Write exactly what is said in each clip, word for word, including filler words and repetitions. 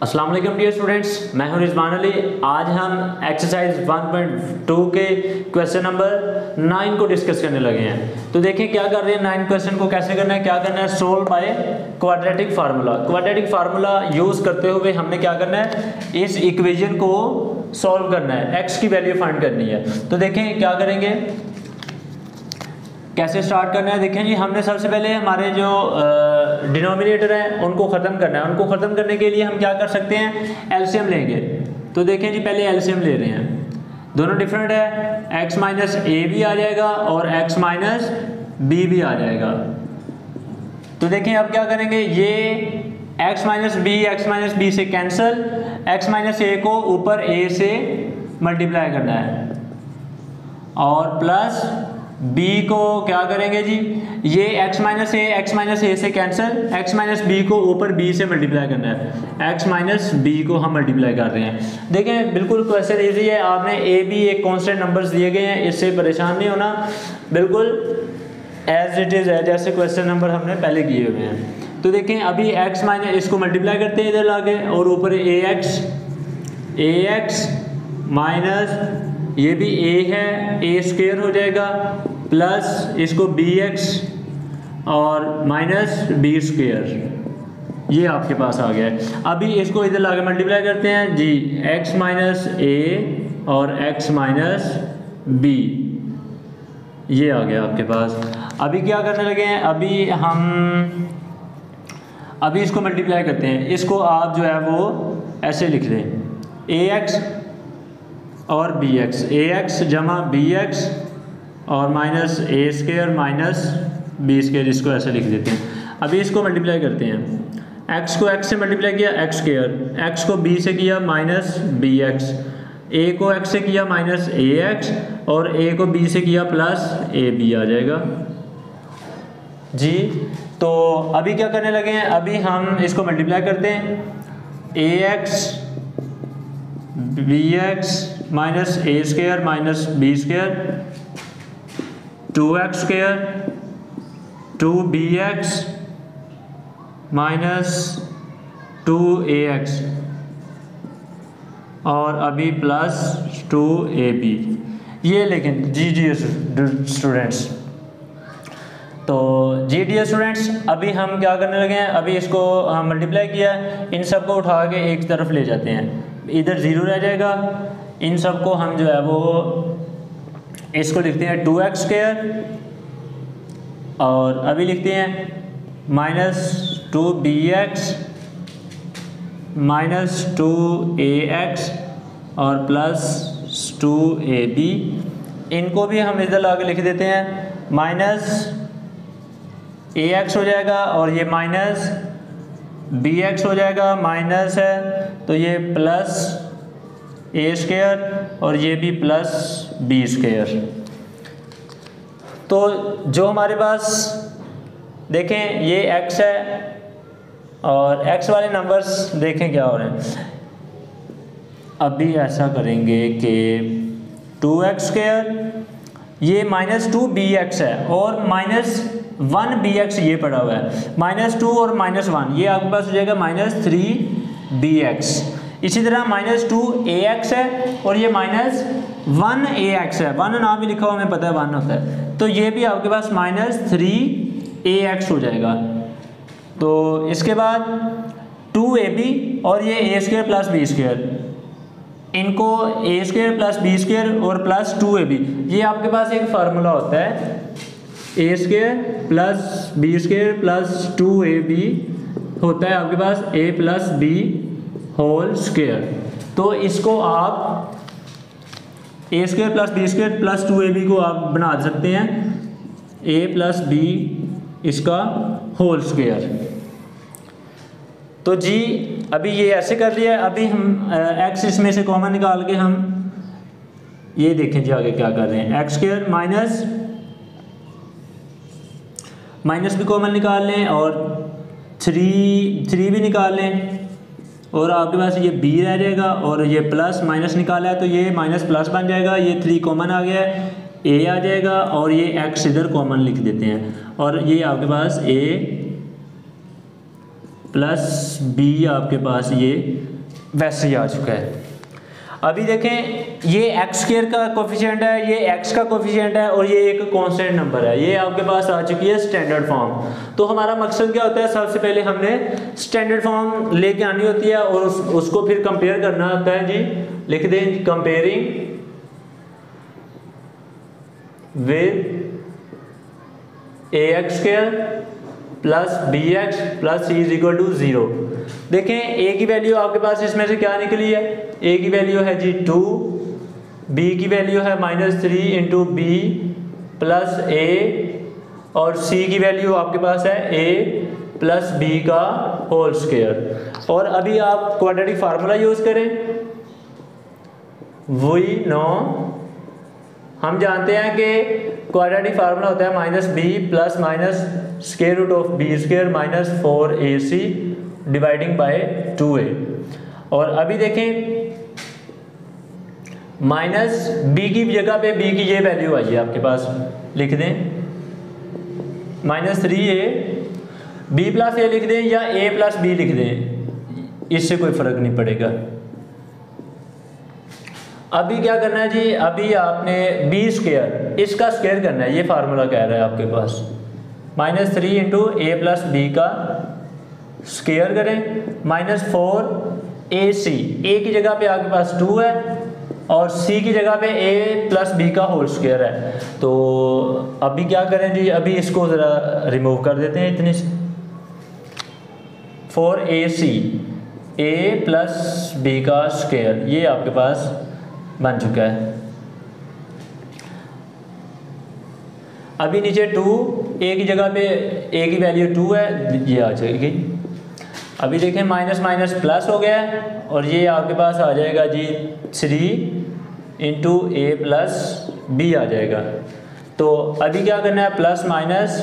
अस्सलाम वालेकुम dear students, मैं हूं रिजवान अली। आज हम एक्सरसाइज वन पॉइंट टू के क्वेश्चन नंबर नाइन को डिस्कस करने लगे हैं। तो देखें क्या कर रहे हैं, नाइन क्वेश्चन को कैसे करना है, क्या करना है, solve by quadratic formula. Quadratic formula use करते हुए हमने क्या करना है, इस इक्वेशन को सॉल्व करना है, एक्स की वैल्यू फाइंड करनी है। तो देखें क्या करेंगे, कैसे स्टार्ट करना है। देखें जी, हमने सबसे पहले हमारे जो डिनोमिनेटर हैं उनको ख़त्म करना है। उनको ख़त्म करने के लिए हम क्या कर सकते हैं, एलसीएम लेंगे। तो देखें जी, पहले एलसीएम ले रहे हैं, दोनों डिफरेंट है, x माइनस ए भी आ जाएगा और x माइनस बी भी आ जाएगा। तो देखें अब क्या करेंगे, ये x minus b x minus b से कैंसिल, x माइनस ए को ऊपर a से मल्टीप्लाई करना है और प्लस b को क्या करेंगे जी, ये x minus a x minus a से कैंसिल, x माइनस बी को ऊपर b से मल्टीप्लाई करना है, x माइनस बी को हम मल्टीप्लाई कर रहे हैं। देखें बिल्कुल क्वेश्चन इजी है, आपने ए बी एक कांस्टेंट नंबर्स दिए गए हैं, इससे परेशान नहीं होना, बिल्कुल एज इट इज़ है जैसे क्वेश्चन नंबर हमने पहले किए हुए हैं। तो देखें अभी x माइनस इसको मल्टीप्लाई करते हैं इधर लाके और ऊपर a x a x minus ये भी a है, a स्क्वायर हो जाएगा प्लस इसको bx और माइनस बी स्क्वायर, ये आपके पास आ गया है। अभी इसको इधर लाके मल्टीप्लाई करते हैं जी, x माइनस ए और x माइनस बी, ये आ गया आपके पास। अभी क्या करने लगे हैं, अभी हम अभी इसको मल्टीप्लाई करते हैं, इसको आप जो है वो ऐसे लिख दें, ax और बी एक्स, ए एक्स जमा बी एक्स और minus a square minus b square, इसको ऐसे लिख देते हैं। अभी इसको मल्टीप्लाई करते हैं, x को x से मल्टीप्लाई किया एक्स स्क्वायर, x को b से किया माइनस बी एक्स, a को x से किया माइनस ए एक्स और a को b से किया प्लस ए बी आ जाएगा जी। तो अभी क्या करने लगे हैं, अभी हम इसको मल्टीप्लाई करते हैं, a x b x minus a square minus b square, two x square two b x minus two a x और अभी प्लस टू ए बी। ये लेकिन जी डी स्टूडेंट्स, तो जी डी स्टूडेंट्स अभी हम क्या करने लगे हैं, अभी इसको हम मल्टीप्लाई किया, इन सब को उठा के एक तरफ ले जाते हैं, इधर ज़ीरो रह जाएगा, इन सब को हम जो है वो इसको लिखते हैं टू एक्स स्क्वायर और अभी लिखते हैं minus two b x minus two a x और प्लस टू ए बी। इनको भी हम इधर ला के लिख देते हैं, माइनस ए एक्स हो जाएगा और ये माइनस बी एक्स हो जाएगा, माइनस है तो ये प्लस ए स्क्वायर और ये भी प्लस बी स्क्वायर। तो जो हमारे पास देखें ये x है और x वाले नंबर्स देखें क्या हो रहे हैं। अभी ऐसा करेंगे कि टू एक्स स्क्वायर, ये माइनस टू बी एक्स है और माइनस वन बी एक्स ये पड़ा हुआ है, माइनस टू और माइनस वन ये आपके पास हो जाएगा माइनस थ्री बी एक्स। इसी तरह माइनस टू ए एक्स है और ये माइनस वन ए एक्स है, वन नाम भी लिखा हुआ हमें पता है वन होता है, तो ये भी आपके पास माइनस थ्री ए एक्स हो जाएगा। तो इसके बाद टू ए बी और ये a square plus b square, इनको a square plus b square और प्लस टू ए बी, ये आपके पास एक फार्मूला होता है, a square plus b square plus two a b होता है आपके पास a plus b whole square. तो इसको आप a square plus b square plus two a b को आप बना सकते हैं ए प्लस बी इसका होल स्क्वायर। तो जी अभी ये ऐसे कर लिया, अभी हम एक्स इसमें से कॉमन निकाल के हम ये देखें जी आगे क्या कर रहे हैं, एक्स स्क्वायर माइनस माइनस भी कॉमन निकाल लें और थ्री थ्री भी निकाल लें और आपके पास ये b रह जाएगा और ये प्लस माइनस निकाला है तो ये माइनस प्लस बन जाएगा, ये थ्री कॉमन आ गया है, a आ जाएगा और ये x इधर कॉमन लिख देते हैं और ये आपके पास a प्लस बी आपके पास ये वैसे ही आ चुका है। अभी देखें ये एक्स स्क्वायर का कोफिशिएंट है, ये एक्स का कोफिशिएंट है और ये एक कांस्टेंट नंबर है, ये आपके पास आ चुकी है स्टैंडर्ड फॉर्म। तो हमारा मकसद क्या होता है, सबसे पहले हमने स्टैंडर्ड फॉर्म लेके आनी होती है और उस, उसको फिर कंपेयर करना होता है जी। लिख दें comparing with a x square plus b x plus c is equal to zero. देखें ए की वैल्यू आपके पास इसमें से क्या निकली है, ए की वैल्यू है जी टू, बी की वैल्यू है minus three into B plus A और सी की वैल्यू आपके पास है ए प्लस बी का होल स्क्वायर। और अभी आप क्वाड्रेटिक फार्मूला यूज करें, वी नो हम जानते हैं कि क्वाड्रेटिक फार्मूला होता है minus B plus minus square root of B square minus four A C dividing by two A. और अभी देखें माइनस बी की जगह पे बी की ये वैल्यू आई है आपके पास, लिख दें minus three a, b plus a लिख दें या ए प्लस बी लिख दें, इससे कोई फर्क नहीं पड़ेगा। अभी क्या करना है जी, अभी आपने बी स्क्वायर इसका स्क्वायर करना है, ये फार्मूला कह रहा है आपके पास minus three into a plus B का स्क्वायर करें minus four A c, a की जगह पे आपके पास टू है और सी की जगह पे ए प्लस बी का होल स्क्वायर है। तो अभी क्या करें जी, अभी इसको ज़रा रिमूव कर देते हैं इतनी से, four A c a plus B का स्क्वायर ये आपके पास बन चुका है। अभी नीचे टू, ए की जगह पे ए की वैल्यू टू है, ये आ जाएगी। अभी देखें माइनस माइनस प्लस हो गया है और ये आपके पास आ जाएगा जी three into a plus b आ जाएगा। तो अभी क्या करना है, प्लस माइनस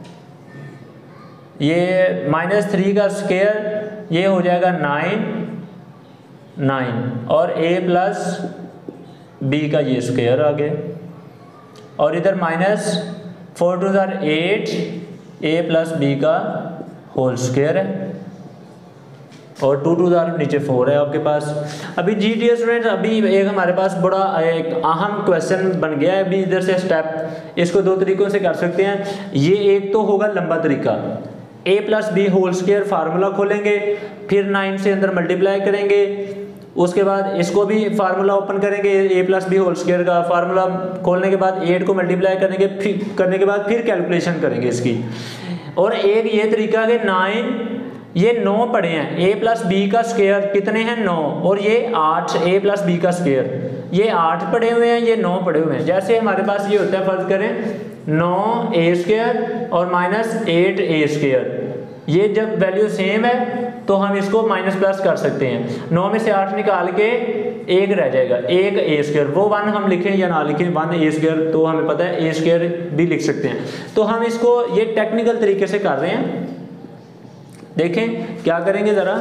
ये माइनस थ्री का स्क्वायर ये हो जाएगा नाइन नाइन और ए प्लस बी का ये स्क्वायर आ गया और इधर माइनस फोर टू ज़ार एट ए प्लस बी का होल स्क्वायर है और टू टू ज़ार नीचे फोर है आपके पास। अभी जी डी स्टूडेंट्स अभी एक हमारे पास बड़ा एक अहम क्वेश्चन बन गया है। अभी इधर से स्टेप इसको दो तरीकों से कर सकते हैं। ये एक तो होगा लंबा तरीका, a plus b whole square formula खोलेंगे, फिर नाइन से अंदर मल्टीप्लाई करेंगे, उसके बाद इसको भी फार्मूला ओपन करेंगे a plus b whole square का फार्मूला खोलने के बाद एट को मल्टीप्लाई करेंगे, फिर करने के बाद फिर कैलकुलेशन करेंगे इसकी। और एक ये तरीका है नाइन, ये नौ पढ़े हैं, ए प्लस बी का स्क्वायर कितने हैं नौ और ये आठ ए प्लस बी का स्क्वायर ये आठ पढ़े हुए हैं, ये नौ पढ़े हुए हैं। जैसे हमारे पास ये होता है, फर्ज करें नौ ए स्क्वायर और माइनस एट ए स्क्वायर, ये जब वैल्यू सेम है तो हम इसको माइनस प्लस कर सकते हैं। नौ में से आठ निकाल के एक रह जाएगा, एक ए स्क्वायर, वो वन हम लिखें या ना लिखें, वन ए स्क्वायर तो हमें पता है ए स्क्वायर भी लिख सकते हैं। तो हम इसको ये टेक्निकल तरीके से कर रहे हैं। देखें क्या करेंगे ज़रा,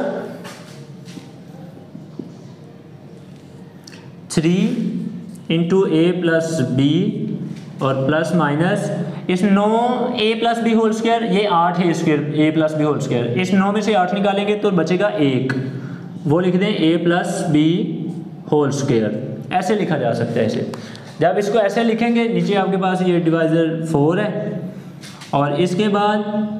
three into a plus b और प्लस माइनस इस नौ a plus b whole square, ये आठ है square a plus b whole square, इस नौ में से आठ निकालेंगे तो बचेगा एक, वो लिख दें a plus b whole square. ऐसे लिखा जा सकता है इसे। जब इसको ऐसे लिखेंगे नीचे आपके पास ये डिवाइजर फोर है और इसके बाद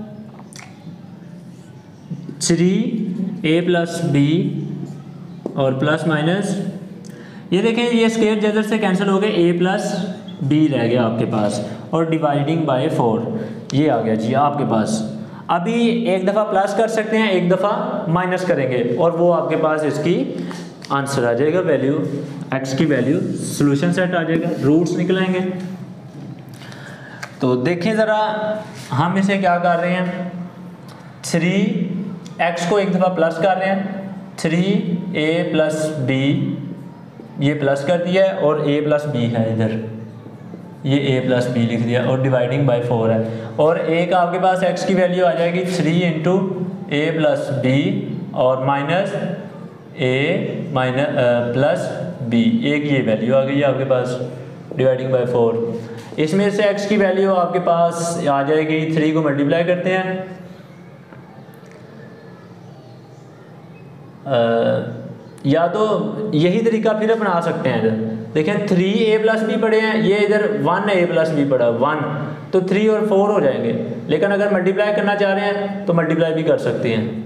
थ्री ए प्लस बी और प्लस माइनस, ये देखें ये स्क्वायर जजर से कैंसिल हो गए, ए प्लस बी रह गया आपके पास और डिवाइडिंग बाय फोर ये आ गया जी आपके पास। अभी एक दफ़ा प्लस कर सकते हैं, एक दफ़ा माइनस करेंगे और वो आपके पास इसकी आंसर आ जाएगा, वैल्यू एक्स की वैल्यू सॉल्यूशन सेट आ जाएगा, रूट्स निकलेंगे। तो देखें ज़रा हम इसे क्या कर रहे हैं, थ्री एक्स को एक दफ़ा प्लस कर रहे हैं, थ्री ए प्लस बी ये प्लस कर दिया है और ए प्लस बी है इधर, ये ए प्लस बी लिख दिया और डिवाइडिंग बाय फोर है और ए का आपके पास एक्स की वैल्यू आ जाएगी three into a plus b और minus a minus plus b, एक ये वैल्यू आ गई है आपके पास डिवाइडिंग बाय फोर। इसमें से एक्स की वैल्यू आपके पास आ जाएगी, थ्री को मल्टीप्लाई करते हैं, आ, या तो यही तरीका फिर अपना सकते हैं। इधर देखें थ्री ए प्लस बी पड़े हैं, ये इधर वन ए प्लस बी पड़ा वन, तो थ्री और फोर हो जाएंगे। लेकिन अगर मल्टीप्लाई करना चाह रहे हैं तो मल्टीप्लाई भी कर सकते हैं।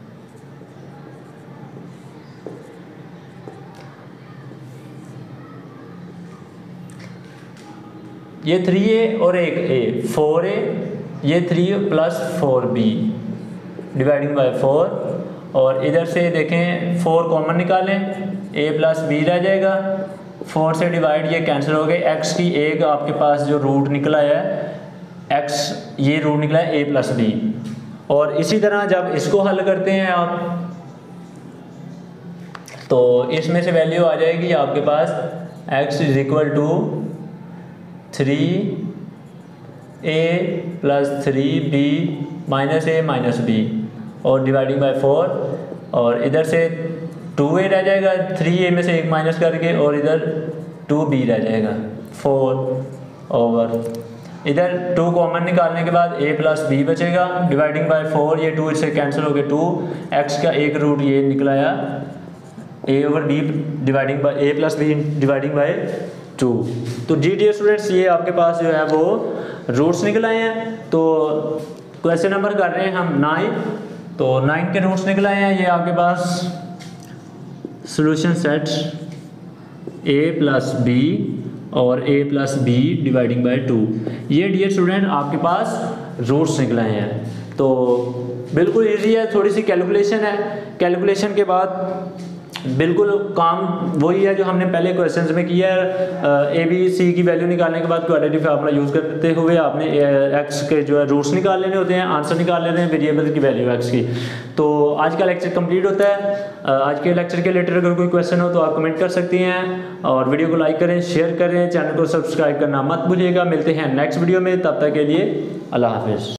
ये थ्री ए और एक ए, फोर ए, ये three plus four b dividing by four, और इधर से देखें फोर कॉमन निकालें, ए प्लस बी रह जाएगा, फोर से डिवाइड ये कैंसिल हो गए, एक्स की एक आपके पास जो रूट निकला है एक्स, ये रूट निकला है ए प्लस बी। और इसी तरह जब इसको हल करते हैं आप तो इसमें से वैल्यू आ जाएगी आपके पास x is equal to three a plus three b minus a minus b और डिवाइडिंग बाय फोर, और इधर से टू ए रह जाएगा थ्री ए में से एक माइनस करके, और इधर टू बी रह जाएगा फोर ओवर, इधर टू कॉमन निकालने के बाद ए प्लस बी बचेगा डिवाइडिंग बाय फोर, ये टू इससे कैंसिल हो गए टू, एक्स का एक रूट ये निकलाया a over b dividing by a plus b dividing by two. तो जी डियर स्टूडेंट्स ये आपके पास जो है वो रूट्स निकल आए हैं। तो क्वेश्चन नंबर कर रहे हैं हम नाइन, तो नाइन के रूट्स निकल आए हैं। ये आपके पास solution set a plus b और a plus b dividing by two, ये डियर स्टूडेंट आपके पास रूट्स निकल आए हैं। तो बिल्कुल इजी है, थोड़ी सी कैलकुलेशन है, कैलकुलेशन के बाद बिल्कुल काम वही है जो हमने पहले क्वेश्चंस में किया है। ए बी सी की वैल्यू निकालने के बाद क्वाड्रेटिक फार्मूला यूज़ करते हुए आपने एक्स के जो है रूट्स निकाल लेने होते हैं, आंसर निकाल लेने हैं वेरिएबल की वैल्यू एक्स की। तो आज का लेक्चर कंप्लीट होता है। आज के लेक्चर के रिलेटेड अगर कोई क्वेश्चन हो तो आप कमेंट कर सकती हैं, और वीडियो को लाइक करें, शेयर करें, चैनल को सब्सक्राइब करना मत भूलिएगा। मिलते हैं नेक्स्ट वीडियो में, तब तक के लिए अल्लाह हाफिज़।